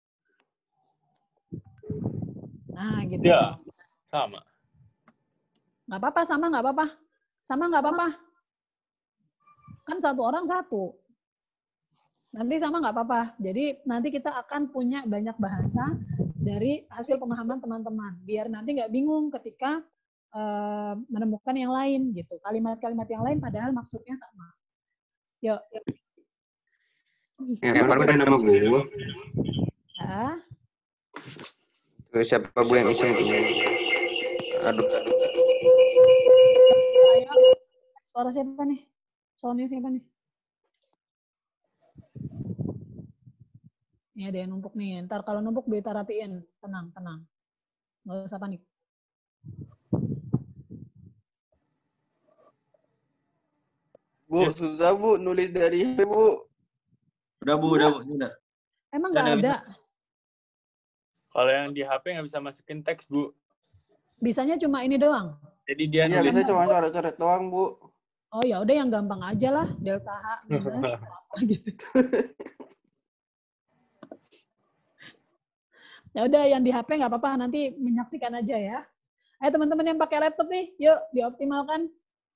Nah, gitu. Ya, sama. Nggak apa-apa, sama nggak apa-apa. Sama nggak apa-apa. Kan satu orang satu. Nanti sama nggak apa-apa. Jadi nanti kita akan punya banyak bahasa dari hasil pemahaman teman-teman. Biar nanti nggak bingung ketika menemukan yang lain gitu. Kalimat-kalimat yang lain padahal maksudnya sama. Yuk. Emang ada nama gue. Ya. Siapa Bu yang isi? Aduh. Ayo. Suara siapa nih? Soundnya siapa nih? Ini ada yang numpuk nih. Ntar kalau numpuk beta rapiin. Tenang, tenang. Nggak usah panik. Bu, susah Bu nulis dari HP Bu. Udah, Bu. Udah, Bu. Udah. Emang nggak ada? Kalau yang di HP nggak bisa masukin teks, Bu. Bisanya cuma ini doang? Jadi dia Iya, nulis. bisa cuma coret-coret doang Bu. Oh ya udah yang gampang aja lah. Delta H minus apa gitu. Ya udah yang di HP nggak apa-apa, nanti menyaksikan aja ya. Ayo teman-teman yang pakai laptop nih, yuk dioptimalkan.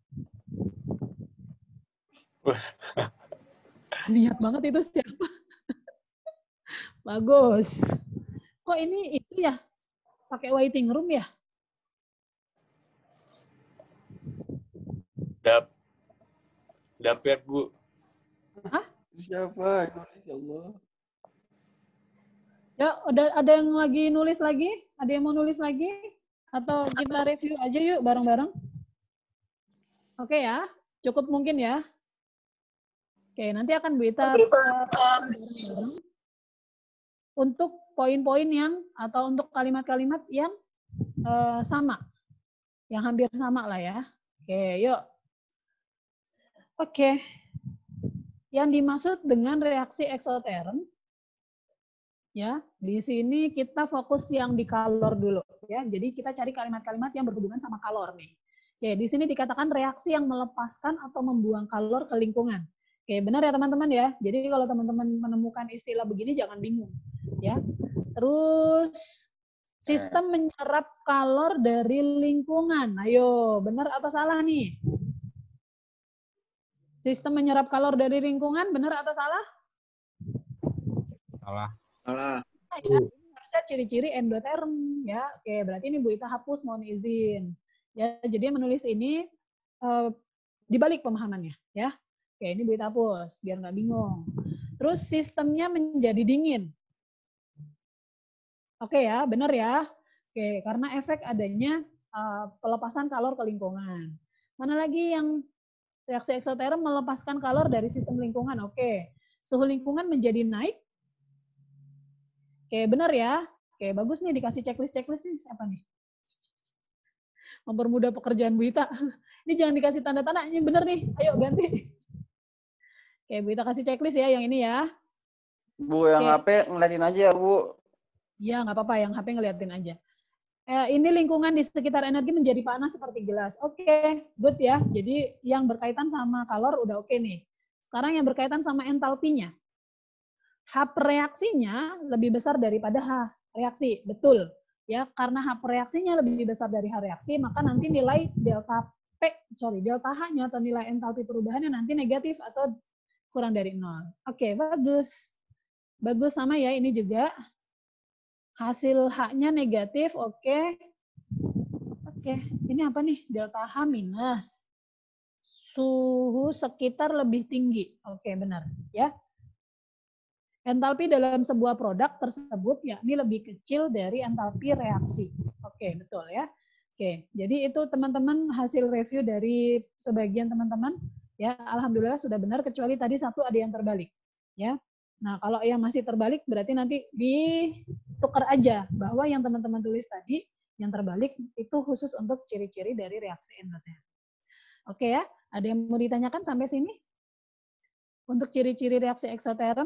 Lihat banget itu siapa. Bagus. Kok ini itu ya? Pakai waiting room ya? Dapet, Bu. Hah? Siapa? Indonesia Allah. Ya, ada yang lagi nulis lagi? Ada yang mau nulis lagi? Atau kita review aja yuk bareng-bareng? Oke ya, cukup mungkin ya. Oke, nanti akan kita bareng-bareng untuk poin-poin yang atau untuk kalimat-kalimat yang sama, yang hampir sama lah ya. Oke, yuk. Oke, yang dimaksud dengan reaksi eksoterm, ya di sini kita fokus yang di kalor dulu, ya. Jadi kita cari kalimat-kalimat yang berhubungan sama kalor nih. Oke, di sini dikatakan reaksi yang melepaskan atau membuang kalor ke lingkungan. Oke, benar ya teman-teman ya. Jadi kalau teman-teman menemukan istilah begini jangan bingung, ya. Terus sistem menyerap kalor dari lingkungan. Ayo, benar atau salah nih? Sistem menyerap kalor dari lingkungan, benar atau salah? Salah. Salah. Ya, harusnya ciri-ciri endoterm ya. Oke, berarti ini Bu Ita hapus, mohon izin. Ya, jadi menulis ini dibalik pemahamannya ya. Oke, ini Bu Ita hapus biar nggak bingung. Terus sistemnya menjadi dingin. Oke ya, benar ya. Oke, karena efek adanya pelepasan kalor ke lingkungan. Mana lagi yang reaksi eksoterm melepaskan kalor dari sistem lingkungan? Oke, suhu lingkungan menjadi naik. Oke, benar ya. Oke, bagus nih dikasih checklist nih. Siapa nih? Mempermudah pekerjaan Bu Ita. Ini jangan dikasih tanda-tanda, ini benar nih. Ayo ganti. Oke, Bu Ita kasih checklist ya yang ini ya. Bu, yang HP ngeliatin aja Bu. Iya, nggak apa-apa, yang HP ngeliatin aja. Ini lingkungan di sekitar energi menjadi panas seperti gelas. Oke, good ya. Jadi yang berkaitan sama kalor udah oke nih. Sekarang yang berkaitan sama entalpinya. H reaksinya lebih besar daripada H reaksi, betul. Ya, karena H reaksinya lebih besar dari H reaksi, maka nanti nilai delta H-nya atau nilai entalpi perubahannya nanti negatif atau kurang dari 0. Oke, bagus. Bagus sama ya ini juga. Hasil H-nya negatif, oke. Oke, ini apa nih? Delta H minus. Suhu sekitar lebih tinggi. Oke, benar. Ya. Entalpi dalam sebuah produk tersebut yakni lebih kecil dari entalpi reaksi. Oke, betul ya. Oke, jadi itu teman-teman hasil review dari sebagian teman-teman. Ya, alhamdulillah sudah benar kecuali tadi satu ada yang terbalik. Ya. Nah, kalau yang masih terbalik berarti nanti ditukar aja bahwa yang teman-teman tulis tadi yang terbalik itu khusus untuk ciri-ciri dari reaksi endoterm. Oke ya. Ada yang mau ditanyakan sampai sini? Untuk ciri-ciri reaksi eksoterm?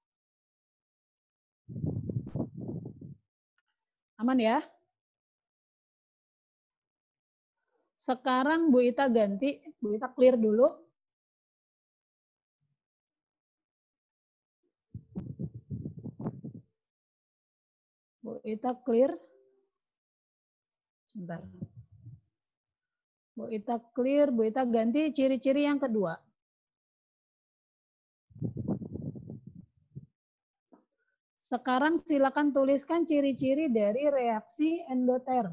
Aman ya? Sekarang Bu Ita ganti, Bu Ita clear dulu. Bu Ita clear. Sebentar. Bu Ita clear, Bu Ita ganti ciri-ciri yang kedua. Sekarang silakan tuliskan ciri-ciri dari reaksi endoterm.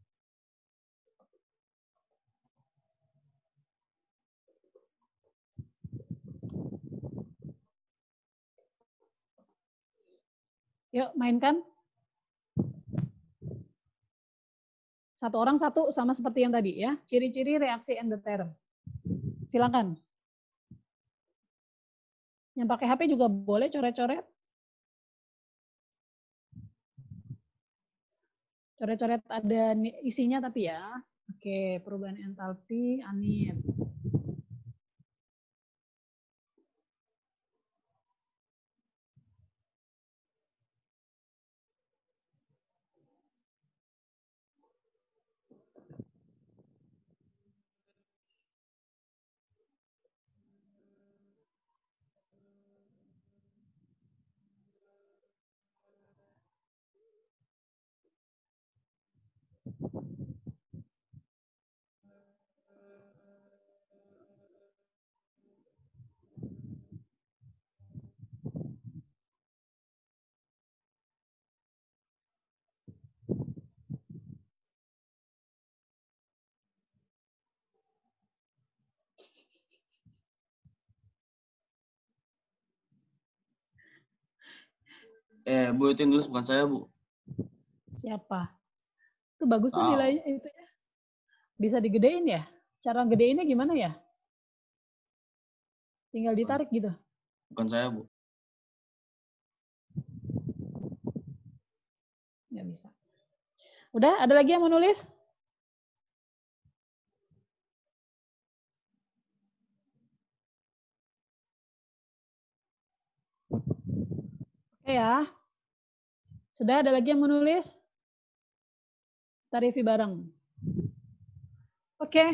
Yuk, mainkan. Satu orang satu, sama seperti yang tadi ya. Ciri-ciri reaksi endoterm. Silakan. Yang pakai HP juga boleh coret-coret. Coret-coret ada isinya tapi ya. Oke, perubahan entalpi, Anit. Bu itu yang tulis bukan saya, Bu. Siapa? Itu bagus tuh Wow. nilainya itu ya. Bisa digedein ya? Cara gedeinnya gimana ya? Tinggal ditarik gitu. Bukan saya, Bu. Nggak bisa. Udah, ada lagi yang mau nulis? Oke ya. Sudah ada lagi yang mau nulis? Kita review bareng. Oke.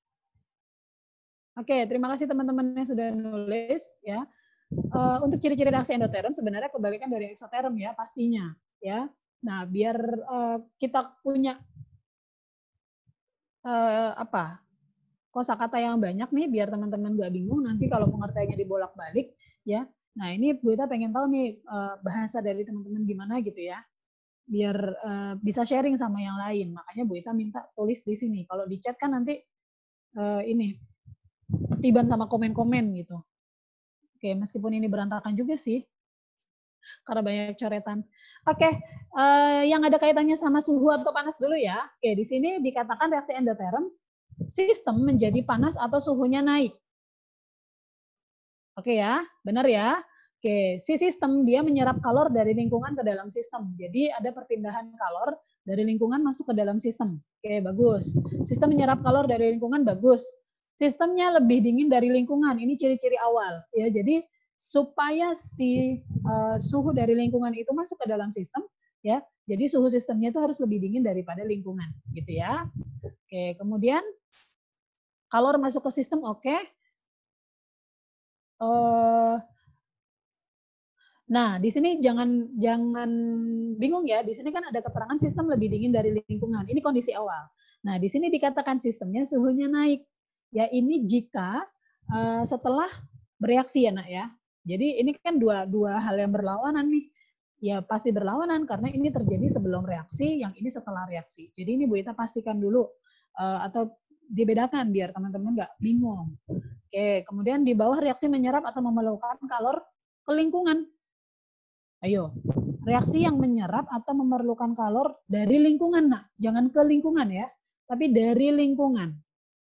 Oke, terima kasih teman-teman yang sudah nulis ya. Untuk ciri-ciri reaksi endoterm sebenarnya kebalikan dari eksoterm ya pastinya ya. Nah, biar kita punya kosakata yang banyak nih biar teman-teman nggak bingung nanti kalau pengertiannya dibolak-balik ya. Nah, ini Bu Ita pengen tahu nih bahasa dari teman-teman gimana gitu ya. Biar bisa sharing sama yang lain. Makanya Bu Ita minta tulis di sini. Kalau di chat kan nanti ini ketiban sama komen-komen gitu. Oke, meskipun ini berantakan juga sih, karena banyak coretan. Oke, yang ada kaitannya sama suhu atau panas dulu ya. Oke, di sini dikatakan reaksi endoterm, sistem menjadi panas atau suhunya naik. Oke ya, benar ya. Oke, si sistem dia menyerap kalor dari lingkungan ke dalam sistem. Jadi ada perpindahan kalor dari lingkungan masuk ke dalam sistem. Oke, bagus. Sistem menyerap kalor dari lingkungan, bagus. Sistemnya lebih dingin dari lingkungan. Ini ciri-ciri awal ya. Jadi supaya si suhu dari lingkungan itu masuk ke dalam sistem ya. Jadi suhu sistemnya itu harus lebih dingin daripada lingkungan, gitu ya. Oke, kemudian kalor masuk ke sistem, oke. Nah, di sini jangan bingung ya. Di sini kan ada keterangan sistem lebih dingin dari lingkungan. Ini kondisi awal. Nah, di sini dikatakan sistemnya suhunya naik. Ya, ini jika setelah bereaksi ya, Nak ya. Jadi ini kan dua hal yang berlawanan nih. Ya, pasti berlawanan karena ini terjadi sebelum reaksi, yang ini setelah reaksi. Jadi ini Bu Ita pastikan dulu atau dibedakan biar teman-teman nggak bingung. Oke, kemudian di bawah reaksi menyerap atau memerlukan kalor ke lingkungan. Ayo, reaksi yang menyerap atau memerlukan kalor dari lingkungan, Nak. Jangan ke lingkungan ya, tapi dari lingkungan.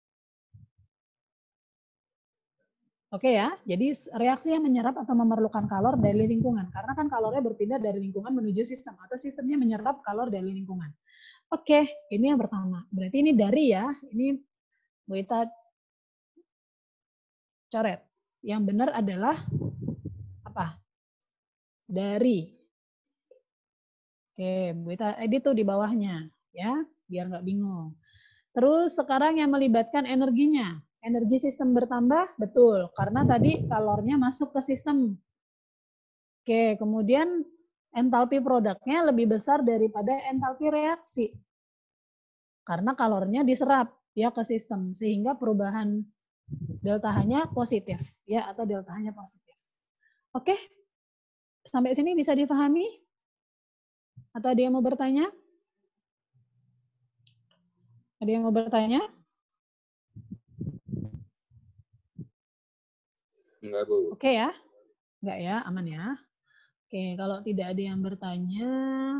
Oke ya, jadi reaksi yang menyerap atau memerlukan kalor dari lingkungan. Karena kan kalornya berpindah dari lingkungan menuju sistem, atau sistemnya menyerap kalor dari lingkungan. Oke, ini yang pertama. Berarti ini dari ya, ini Bu Ita Coret. Yang benar adalah apa? Dari. Oke, Bu Ita edit tuh di bawahnya, ya, biar nggak bingung. Terus sekarang yang melibatkan energinya. Energi sistem bertambah, betul, karena tadi kalornya masuk ke sistem. Oke, kemudian entalpi produknya lebih besar daripada entalpi reaksi. Karena kalornya diserap ya ke sistem, sehingga perubahan delta H-nya positif, ya, atau delta H-nya positif. Oke, sampai sini bisa difahami? Atau ada yang mau bertanya? Ada yang mau bertanya? Enggak, Bu. Oke ya? Enggak ya? Aman ya? Oke, kalau tidak ada yang bertanya,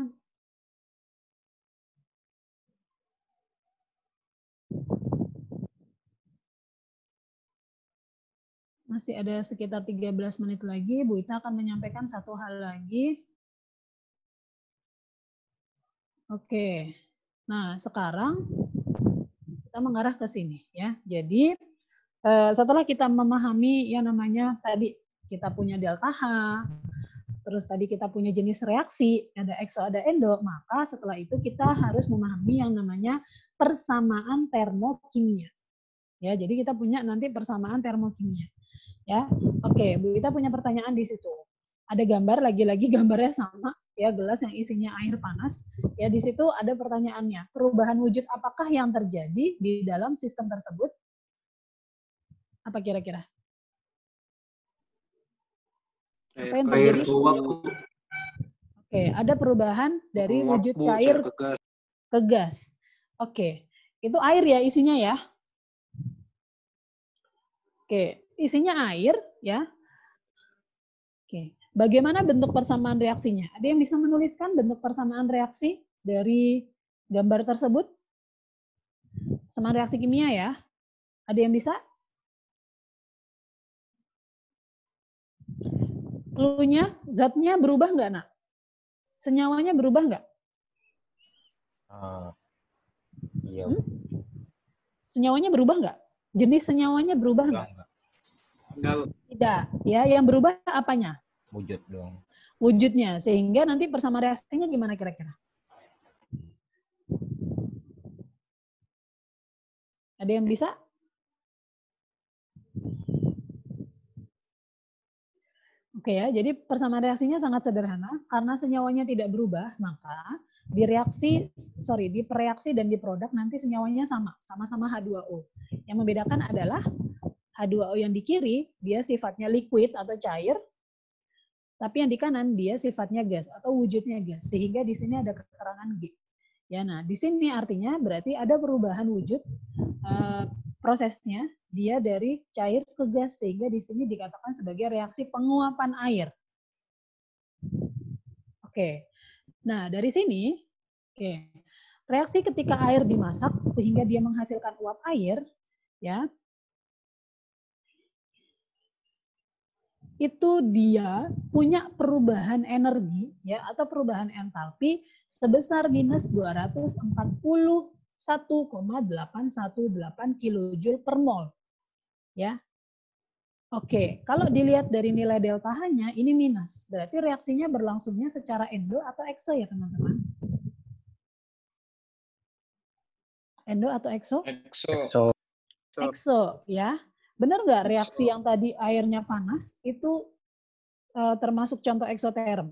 masih ada sekitar 13 menit lagi. Bu Ita akan menyampaikan satu hal lagi. Oke, nah sekarang kita mengarah ke sini ya. Jadi setelah kita memahami yang namanya tadi kita punya delta H, terus tadi kita punya jenis reaksi, ada ekso, ada endo, maka setelah itu kita harus memahami yang namanya persamaan termokimia. Ya, jadi kita punya nanti persamaan termokimia. Ya, oke, Bu Ita punya pertanyaan di situ. Ada gambar, lagi-lagi gambarnya sama, ya, gelas yang isinya air panas. Ya, di situ ada pertanyaannya, perubahan wujud apakah yang terjadi di dalam sistem tersebut? Apa kira-kira? Apa yang terjadi? Oke, ada perubahan dari wujud cair ke gas. Oke, itu air ya isinya ya. Oke, isinya air ya. Oke, bagaimana bentuk persamaan reaksinya? Ada yang bisa menuliskan bentuk persamaan reaksi dari gambar tersebut? Persamaan reaksi kimia ya. Ada yang bisa? Clue-nya, zatnya berubah nggak, Nak? Senyawanya berubah nggak? Iya. Senyawanya berubah nggak? Jenis senyawanya berubah nggak? Enggak. Tidak. Ya, yang berubah apanya? Wujud dong. Wujudnya. Sehingga nanti persamaan reaksinya gimana kira-kira? Ada yang bisa? Oke ya, jadi persamaan reaksinya sangat sederhana. Karena senyawanya tidak berubah, maka di pereaksi dan di produk nanti senyawanya sama-sama H2O. Yang membedakan adalah H2O yang di kiri, dia sifatnya liquid atau cair, tapi yang di kanan dia sifatnya gas atau wujudnya gas. Sehingga di sini ada keterangan G. Ya, nah di sini artinya berarti ada perubahan wujud prosesnya, dia dari cair ke gas, sehingga di sini dikatakan sebagai reaksi penguapan air. Oke, nah dari sini, reaksi ketika air dimasak sehingga dia menghasilkan uap air, ya, itu dia punya perubahan energi, ya, atau perubahan entalpi sebesar minus 241,818 kilojoule per mol. Ya. Oke, kalau dilihat dari nilai delta H-nya ini minus. Berarti reaksinya berlangsungnya secara endo atau ekso ya, teman-teman? Endo atau ekso? Exo. Ekso, ya. Benar nggak reaksi yang tadi airnya panas itu termasuk contoh eksoterm?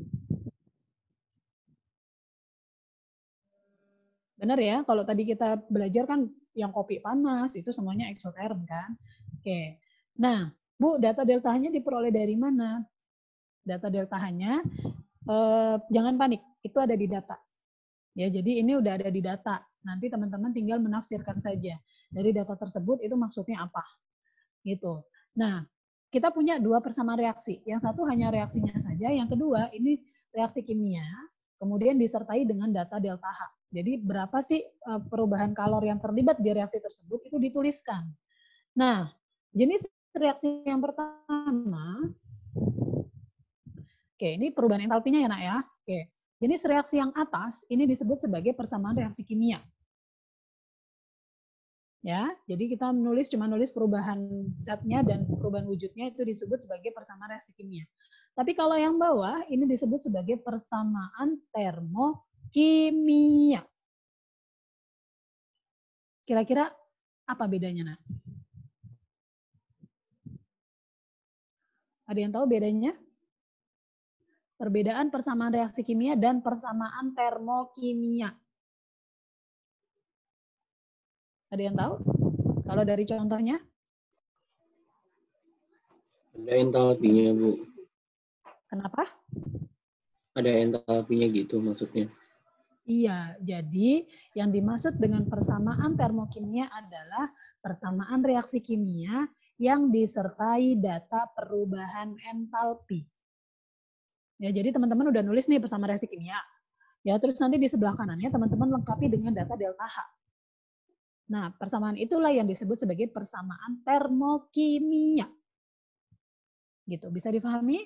Benar ya, kalau tadi kita belajar kan yang kopi panas itu semuanya eksoterm kan. Oke. Nah, Bu, data delta H-nya diperoleh dari mana? Data delta H-nya jangan panik, itu ada di data. Ya, jadi ini udah ada di data. Nanti teman-teman tinggal menafsirkan saja. Dari data tersebut itu maksudnya apa? Gitu. Nah, kita punya dua persamaan reaksi. Yang satu hanya reaksinya saja, yang kedua ini reaksi kimia, kemudian disertai dengan data delta H. Jadi berapa sih perubahan kalor yang terlibat di reaksi tersebut itu dituliskan. Nah, jenis reaksi yang pertama, oke, ini perubahan entalpinya ya, Nak ya. Oke, jenis reaksi yang atas ini disebut sebagai persamaan reaksi kimia. Ya, jadi kita cuma nulis perubahan zatnya dan perubahan wujudnya itu disebut sebagai persamaan reaksi kimia. Tapi kalau yang bawah ini disebut sebagai persamaan termokimia. Kira-kira apa bedanya, Nak? Ada yang tahu bedanya? Perbedaan persamaan reaksi kimia dan persamaan termokimia. Ada yang tahu? Kalau dari contohnya? Ada entalpinya, Bu. Kenapa? Ada entalpinya gitu maksudnya. Iya, jadi yang dimaksud dengan persamaan termokimia adalah persamaan reaksi kimia yang disertai data perubahan entalpi. Ya, jadi teman-teman udah nulis nih persamaan reaksi kimia. Ya, terus nanti di sebelah kanannya teman-teman lengkapi dengan data delta H. Nah, persamaan itulah yang disebut sebagai persamaan termokimia. Gitu, bisa difahami?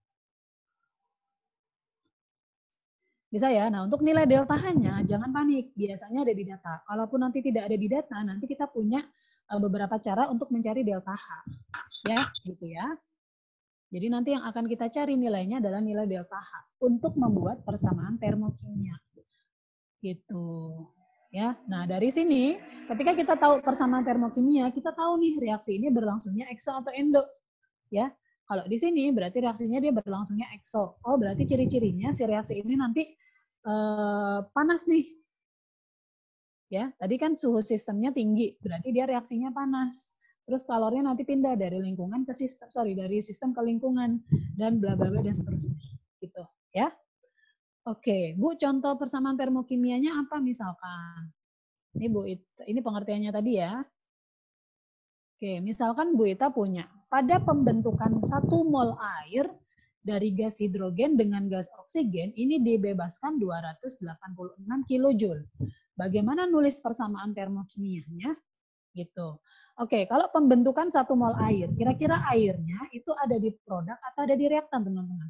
Bisa ya. Nah, untuk nilai delta H-nya jangan panik, biasanya ada di data. Kalaupun nanti tidak ada di data, nanti kita punya beberapa cara untuk mencari delta H. Ya, gitu ya. Jadi nanti yang akan kita cari nilainya adalah nilai delta H untuk membuat persamaan termokimia. Gitu. Ya. Nah, dari sini ketika kita tahu persamaan termokimia, kita tahu nih reaksi ini berlangsungnya ekso atau endo. Ya. Kalau di sini berarti reaksinya dia berlangsungnya ekso. Oh, berarti ciri-cirinya si reaksi ini nanti panas nih. Ya, tadi kan suhu sistemnya tinggi, berarti dia reaksinya panas. Terus kalornya nanti pindah dari lingkungan ke sistem, dari sistem ke lingkungan dan bla bla bla dan seterusnya. Gitu, ya. Oke, Bu, contoh persamaan termokimianya apa misalkan? Ini Bu, ini pengertiannya tadi ya. Oke, misalkan Bu Ita punya, pada pembentukan 1 mol air dari gas hidrogen dengan gas oksigen, ini dibebaskan 286 kilojoule. Bagaimana nulis persamaan termokimianya? Gitu. Oke, kalau pembentukan 1 mol air, kira-kira airnya itu ada di produk atau ada di reaktan, teman-teman?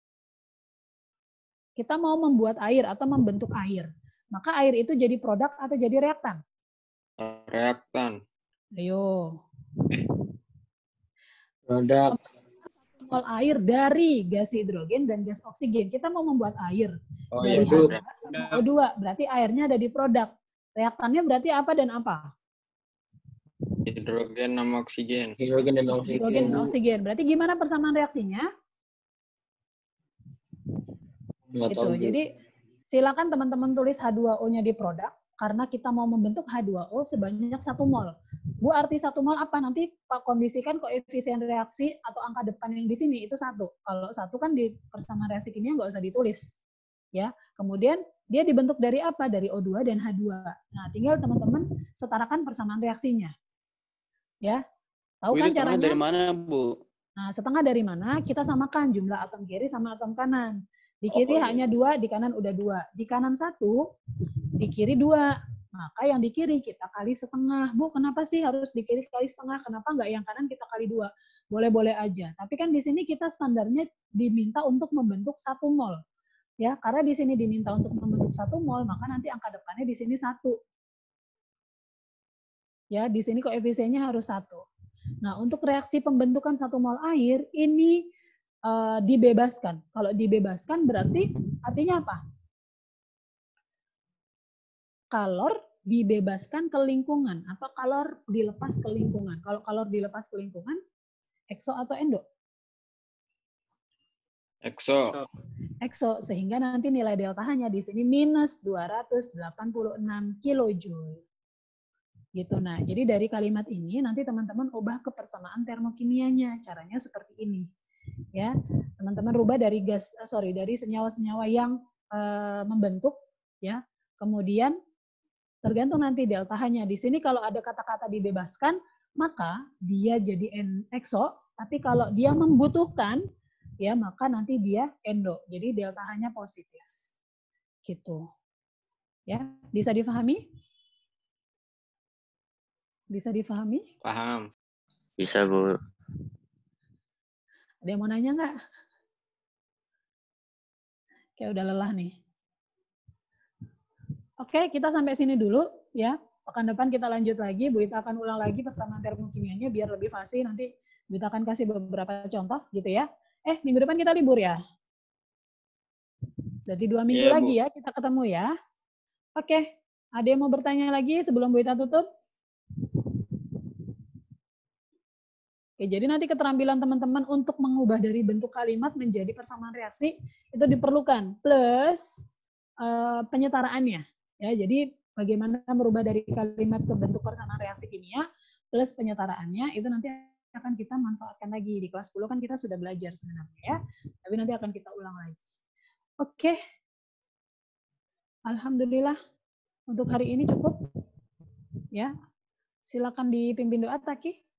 Kita mau membuat air atau membentuk air, maka air itu jadi produk atau jadi reaktan? Reaktan. Ayo. Produk. 1 mol air dari gas hidrogen dan gas oksigen. Kita mau membuat air dari iya, H2 sama O2, berarti airnya ada di produk. Reaktannya berarti apa dan apa? Hidrogen sama oksigen. Hidrogen dan oksigen. Hidrogen dan oksigen. Berarti gimana persamaan reaksinya? Gitu. Jadi silakan teman-teman tulis H2O-nya di produk karena kita mau membentuk H2O sebanyak 1 mol. Bu, arti 1 mol apa? Nanti Pak kondisikan koefisien reaksi atau angka depan yang di sini itu 1. Kalau 1 kan di persamaan reaksi kimia nggak usah ditulis. Ya. Kemudian dia dibentuk dari apa? Dari O2 dan H2. Nah, tinggal teman-teman setarakan persamaan reaksinya. Ya. Tahu kan caranya? Dari mana, Bu? Nah, setengah dari mana? Kita samakan jumlah atom kiri sama atom kanan. Di kiri hanya 2, di kanan udah 2. Di kanan 1, di kiri 2. Maka yang di kiri kita kali setengah. Bu, kenapa sih harus di kiri kali setengah? Kenapa nggak yang kanan kita kali 2? Boleh-boleh aja. Tapi kan di sini kita standarnya diminta untuk membentuk 1 mol. Ya, karena di sini diminta untuk membentuk 1 mol, maka nanti angka depannya di sini 1. Ya, di sini koefisiennya harus 1. Nah, untuk reaksi pembentukan 1 mol air, ini dibebaskan. Kalau dibebaskan berarti artinya apa? Kalor dibebaskan ke lingkungan atau kalor dilepas ke lingkungan. Kalau kalor dilepas ke lingkungan, ekso atau endo? Ekso. Ekso, sehingga nanti nilai delta H-nya di sini minus 286 kilojoule. Gitu. Nah, jadi dari kalimat ini nanti teman-teman ubah ke persamaan termokimianya. Caranya seperti ini. Ya, teman-teman rubah dari dari senyawa-senyawa yang membentuk, ya. Kemudian tergantung nanti delta H-nya. Di sini kalau ada kata-kata dibebaskan, maka dia jadi ekso, tapi kalau dia membutuhkan, ya maka nanti dia endo. Jadi delta H-nya positif. Gitu. Ya, bisa difahami? Bisa difahami? Paham. Bisa, Bu. Ada yang mau nanya nggak? Kayak udah lelah nih. Oke, kita sampai sini dulu ya. Pekan depan kita lanjut lagi, Bu Ita akan ulang lagi persamaan termokimianya biar lebih fasih. Nanti Bu Ita akan kasih beberapa contoh gitu ya. Minggu depan kita libur ya? Berarti 2 minggu Iya, Bu. lagi ya kita ketemu ya. Oke, ada yang mau bertanya lagi sebelum Bu Ita tutup? Oke, jadi nanti keterampilan teman-teman untuk mengubah dari bentuk kalimat menjadi persamaan reaksi itu diperlukan. Plus penyetaraannya. Ya, jadi bagaimana merubah dari kalimat ke bentuk persamaan reaksi kimia plus penyetaraannya itu nanti akan kita manfaatkan lagi. Di kelas 10 kan kita sudah belajar sebenarnya ya. Tapi nanti akan kita ulang lagi. Oke. Alhamdulillah untuk hari ini cukup. Ya. Silakan dipimpin doa, Taki.